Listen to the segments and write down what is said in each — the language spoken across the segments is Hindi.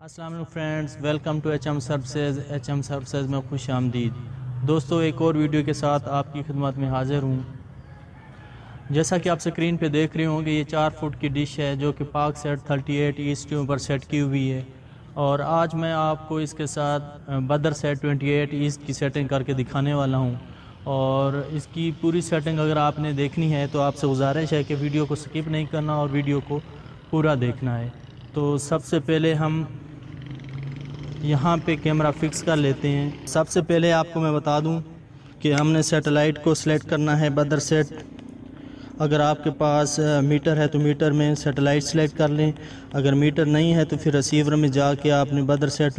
अस्सलाम वालेकुम friends, welcome to H M services में खुश आमदीद। दोस्तों, एक और वीडियो के साथ आपकी खिदमत में हाजिर हूँ। जैसा कि आप स्क्रीन पे देख रहे होंगे, ये 4 फुट की डिश है जो कि पाक सेट 38 ईस्ट के ऊपर सेट की हुई है। और आज मैं आपको इसके साथ बदर सेट 28 ईस्ट की सेटिंग करके दिखाने वाला हूँ। और इसकी पूरी सेटिंग अगर आपने देखनी है तो आपसे गुजारिश है कि वीडियो को स्किप नहीं करना और वीडियो को पूरा देखना है। तो सबसे पहले हम यहाँ पे कैमरा फिक्स कर लेते हैं। सबसे पहले आपको मैं बता दूं कि हमने सैटेलाइट को सिलेक्ट करना है बदर सेट। अगर आपके पास मीटर है तो मीटर में सैटेलाइट सेलेक्ट कर लें। अगर मीटर नहीं है तो फिर रिसीवर में जाके आपने बदर सेट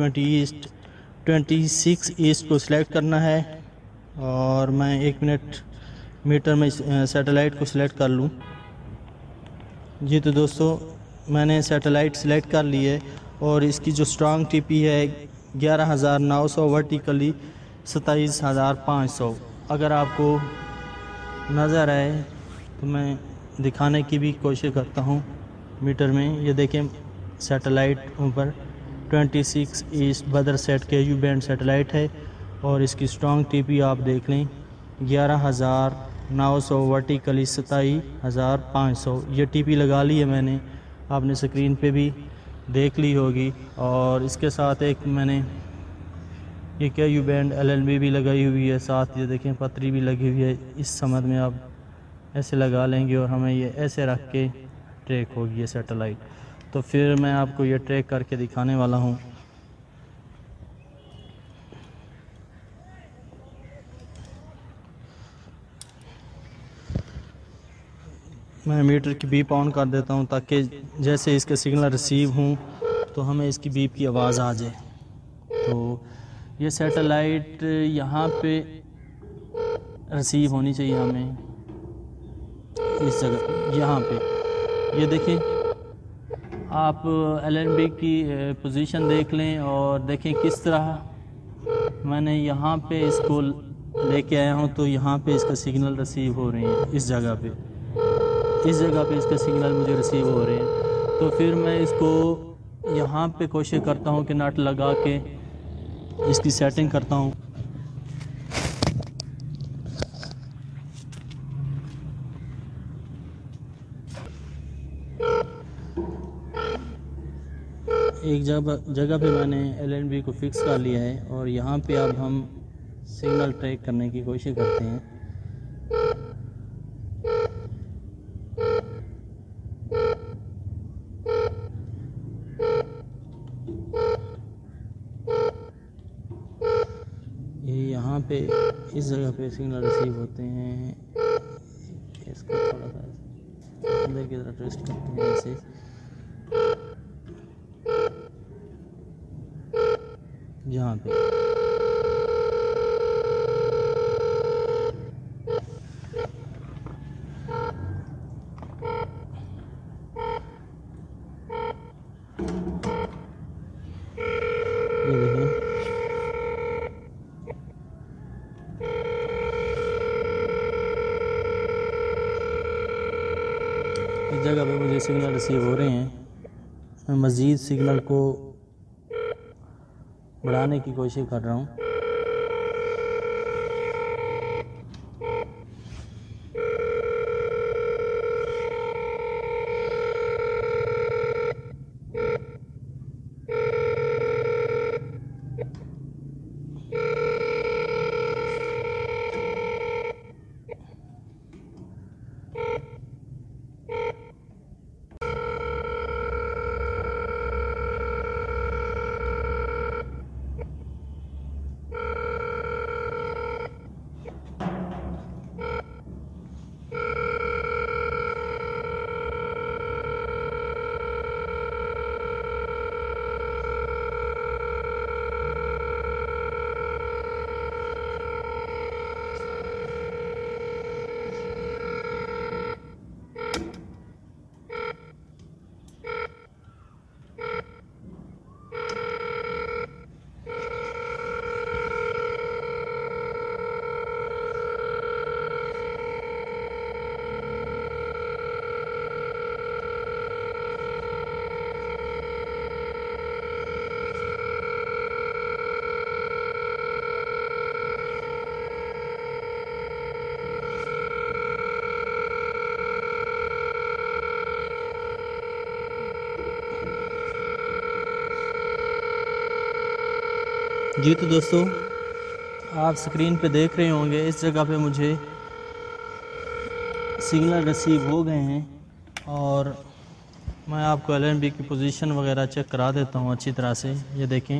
26 ईस्ट को सिलेक्ट करना है। और मैं 1 मिनट मीटर में सैटेलाइट को सिलेक्ट कर लूँ। जी तो दोस्तों, मैंने सैटेलाइट सेलेक्ट कर ली है और इसकी जो स्ट्रांग टीपी है 11,900, वर्टिकली 27,500। अगर आपको नज़र आए तो मैं दिखाने की भी कोशिश करता हूँ मीटर में। ये देखें, सैटेलाइट ऊपर 26 ईस्ट बदर सेट के यू बैंड सैटेलाइट है और इसकी स्ट्रांग टीपी आप देख लें 11,900, वर्टिकली 27,500। ये टीपी लगा ली है मैंने, आपने स्क्रीन पे भी देख ली होगी। और इसके साथ एक मैंने ये क्या यू बैंड LNB भी लगाई हुई है, साथ ये देखें पतरी भी लगी हुई है। इस समझ में आप ऐसे लगा लेंगे और हमें ये ऐसे रख के ट्रैक होगी ये सैटेलाइट। तो फिर मैं आपको ये ट्रैक करके दिखाने वाला हूँ। मैं मीटर की बीप ऑन कर देता हूँ ताकि जैसे इसके सिग्नल रिसीव हों तो हमें इसकी बीप की आवाज़ आ जाए। तो ये सैटेलाइट यहाँ पे रिसीव होनी चाहिए हमें, इस जगह यहाँ पे। ये देखें, आप LNB की पोजीशन देख लें और देखें किस तरह मैंने यहाँ पे इसको लेके आया हूँ। तो यहाँ पे इसका सिग्नल रिसीव हो रहे हैं, इस जगह पे इसके सिग्नल मुझे रिसीव हो रहे हैं। तो फिर मैं इसको यहाँ पे कोशिश करता हूँ कि नट लगा के इसकी सेटिंग करता हूँ। एक जगह पे मैंने LNB को फिक्स कर लिया है और यहाँ पे अब हम सिग्नल ट्रैक करने की कोशिश करते हैं। ये यहाँ पे इस जगह पे सिग्नल रिसीव होते हैं। इसको थोड़ा सा अंदर की तरफ ट्विस्ट करते हैं ऐसे। यहाँ पे ये देखें, इस जगह पे मुझे सिग्नल रिसीव हो रहे हैं। मैं मज़ीद सिग्नल को बढ़ाने की कोशिश कर रहा हूँ। जी तो दोस्तों, आप स्क्रीन पे देख रहे होंगे इस जगह पे मुझे सिग्नल रिसीव हो गए हैं और मैं आपको LNB की पोजीशन वगैरह चेक करा देता हूँ अच्छी तरह से। ये देखें,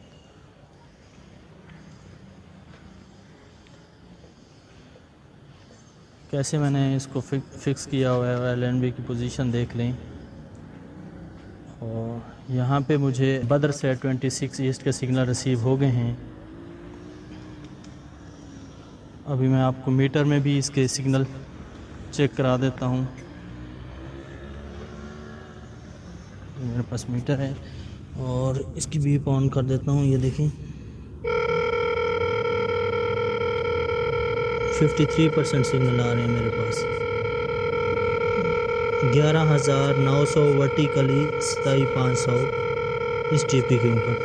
कैसे मैंने इसको फिक्स किया हुआ है। LNB की पोजीशन देख लें। और यहाँ पे मुझे बदर से 26 ईस्ट के सिग्नल रिसीव हो गए हैं। अभी मैं आपको मीटर में भी इसके सिग्नल चेक करा देता हूँ। मेरे पास मीटर है और इसकी बीप ऑन कर देता हूँ। ये देखें, 53% सिग्नल आ रहे हैं मेरे पास। 11,900 वर्टिकली 27,500 इस TP के ऊपर।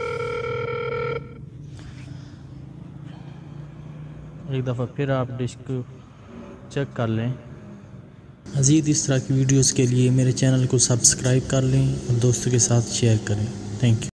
एक दफ़ा फिर आप डिश को चेक कर लें। मज़ीद इस तरह की वीडियोस के लिए मेरे चैनल को सब्सक्राइब कर लें और दोस्तों के साथ शेयर करें। Thank you.